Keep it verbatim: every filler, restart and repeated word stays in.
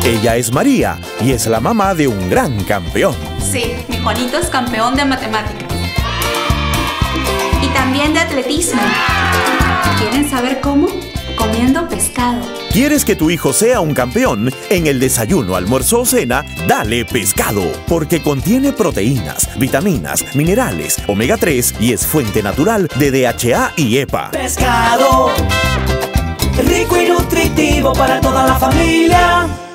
Ella es María y es la mamá de un gran campeón. Sí, mi Juanito es campeón de matemáticas. Y también de atletismo. ¿Quieren saber cómo? Comiendo pescado. ¿Quieres que tu hijo sea un campeón? En el desayuno, almuerzo o cena, dale pescado, porque contiene proteínas, vitaminas, minerales, omega tres y es fuente natural de D H A y EPA. Pescado, rico y nutritivo para toda la familia.